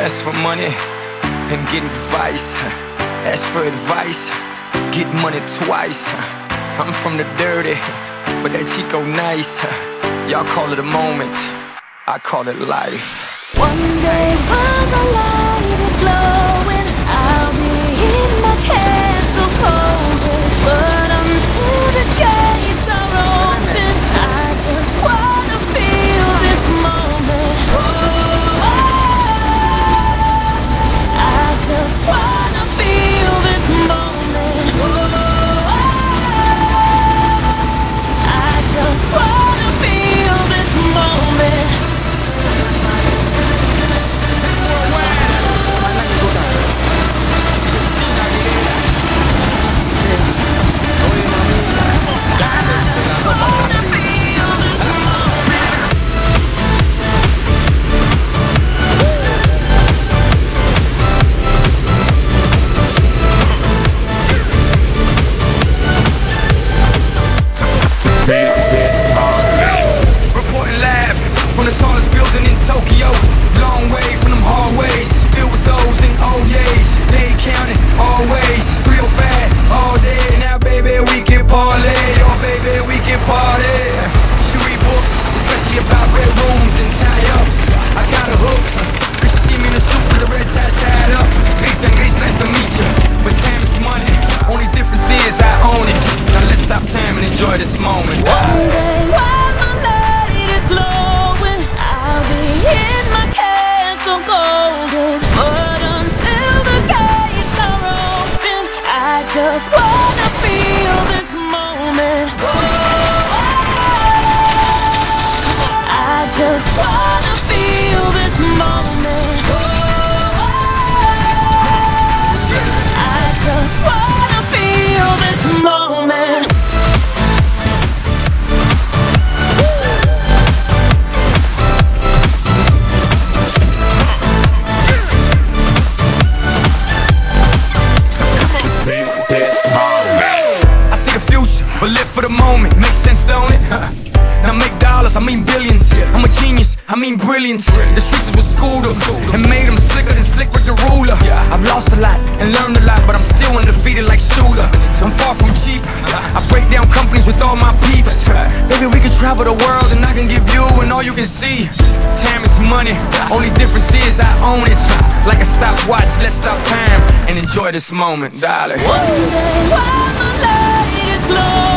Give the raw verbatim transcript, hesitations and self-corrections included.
Ask for money and get advice. Ask for advice, get money twice. I'm from the dirty, but that Chico nice. Y'all call it a moment, I call it life. One day when the light is glowing, I'll be in my castle golden. But until the gates are open, I just wanna feel this moment. Oh, I just wanna feel this moment. Oh, I just wanna feel this moment. Reporting live from the tallest building in Tokyo. Long way from them hallways, filled with O's and O's. They counting always, real fat all day. Now baby we can parlay, oh baby we can party. She read books, especially about red rooms and tie-ups. I got her hooks, cause she see me in a suit with a red tie tied up. Rita and Grace, nice to meet you, but time is money. Only difference is I own it. Now let's stop time and enjoy this moment. One day when the light is glowing, I'll be in my castle golden. But until the gates are open, I just wanna feel this moment. I just wanna feel this moment. I just wanna feel this moment. I see the future, but live for the moment. Makes sense, don't it? Now make dollars, I mean billions. I'm a genius, I mean brilliance. The streets is what schooled them and made them slicker than slick with the ruler. I've lost a lot and learned a lot, but I'm still undefeated like Shooter. I'm far from cheap, I break down companies with all my peeps. Baby, we can travel the world and I can give you and all you can see. Time is money, only difference is I own it. Like a stopwatch, let's stop time and enjoy this moment, darling. One day when the light is glowing,